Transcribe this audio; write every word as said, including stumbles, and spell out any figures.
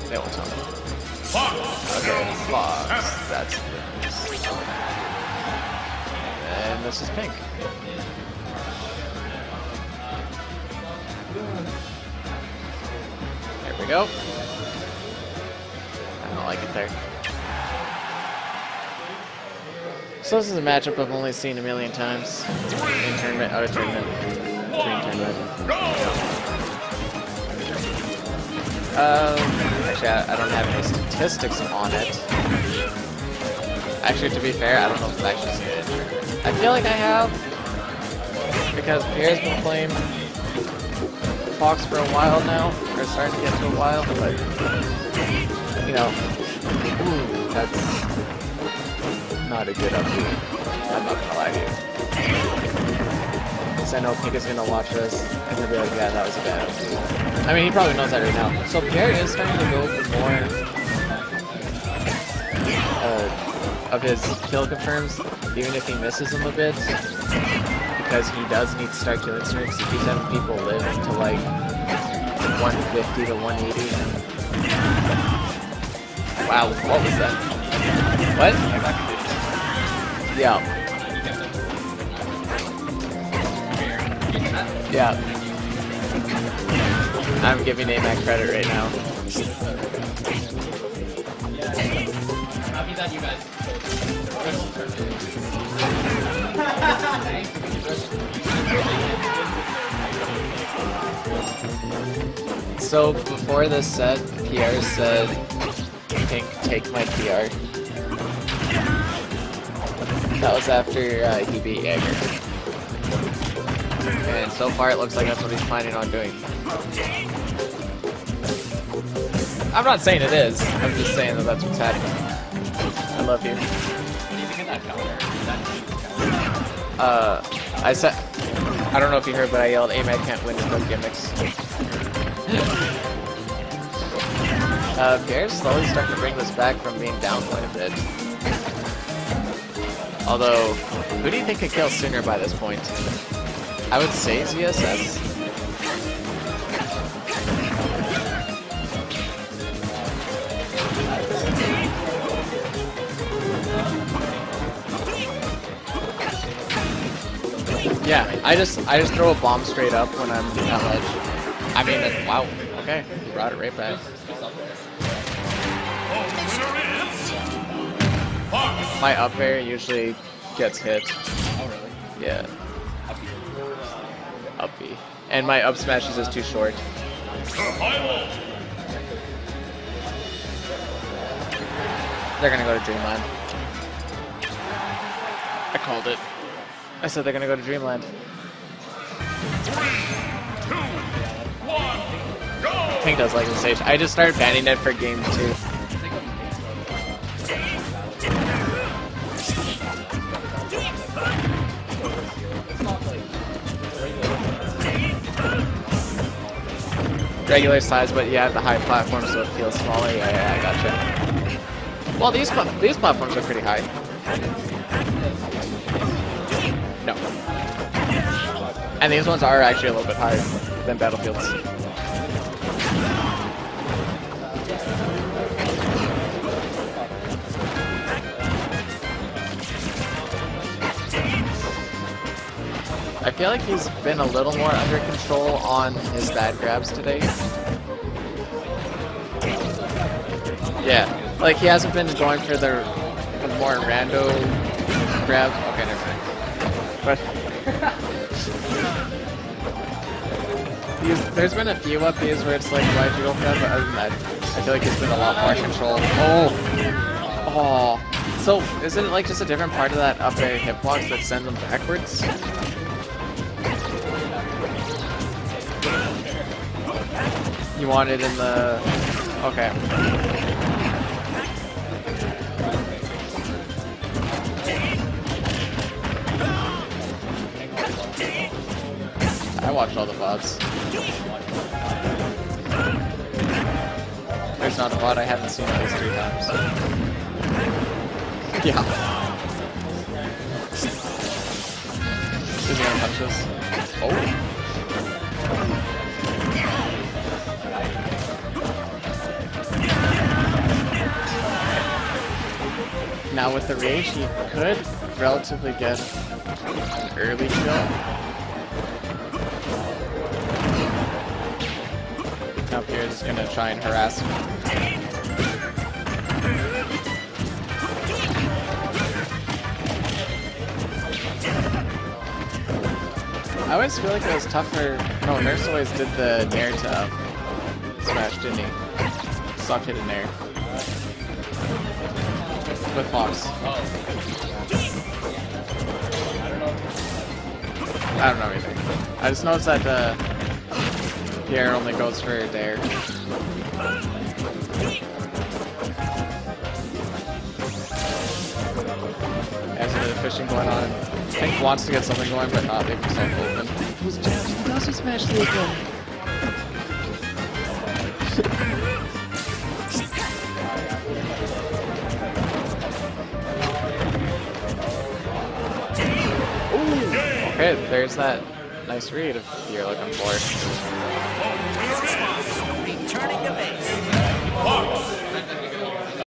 They won't tell me. Okay, Fox. That's this. And this is pink. There we go. I don't like it there. So this is a matchup I've only seen a million times. In tournament, out of tournament, between tournament. Um, actually, I, I don't have any statistics on it. Actually, to be fair, I don't know if it's actually good. I feel like I have, because Pierre's been playing Fox for a while now, or starting to get to a while, but, you know, ooh, that's not a good upbeat. I'm not gonna lie to you. Because I know Pink is gonna watch this, and he'll be like, yeah, that was a bad upbeat. I mean, he probably knows that right now. So Pierre is starting to go for more uh, of his kill confirms, even if he misses them a bit. Because he does need to start killing streaks. He keeps having people live to like one fifty to one eighty. Wow, what was that? What? Yeah. Yeah. I'm giving A MAC credit right now. So before this set, Pierre said, Pink, take my P R. That was after uh, he beat Jaeger. And so far it looks like that's what he's planning on doing. I'm not saying it is, I'm just saying that that's what's happening. I love you. Uh, I said, I don't know if you heard, but I yelled, A MAC can't win with no gimmicks. uh, Pierre's slowly starting to bring this back from being down quite a bit. Although, who do you think could kill sooner by this point? I would say Z S S. Yeah, I just I just throw a bomb straight up when I'm at ledge. I mean, it, wow. Okay, you brought it right back. My up air usually gets hit. Oh really? Yeah. Up B. And my up smash is just too short. They're gonna go to Dreamland. I called it. I said they're gonna go to Dreamland. Three, two, one, go! Pink does like the stage. I just started banning it for game two. Regular size, but you have the high platform, so it feels smaller. Yeah, yeah, I gotcha. Well, these pla these platforms are pretty high. No. And these ones are actually a little bit higher than Battlefield's. I feel like he's been a little more under control on his bad grabs today. Yeah, like he hasn't been going for the, the more rando grabs. Okay, never mind. But he's, there's been a few up Bs where it's like, why'd you go for that? But other than that, I feel like he's been a lot more control. Oh, oh. So isn't it like just a different part of that up air hitbox that sends them backwards? You want it in the... Okay. I watched all the V O Ds. There's not a V O D I haven't seen at least three times. Yeah. Is he gonna touch this? Oh. now with the rage, he could relatively get an early kill. Now Pierre's is gonna try and harass him. I always feel like it was tougher. No, Nurse always did the Nair to um, smash, didn't he? Soft hit a Nair. With Fox. I don't know either. I just noticed that uh, Pierre only goes for Dare. There's a bit of fishing going on. I think wants to get something going, but not leaving himself open. Who's jabs? He can also smash the again. Ooh, okay, there's that nice read if you're looking for it.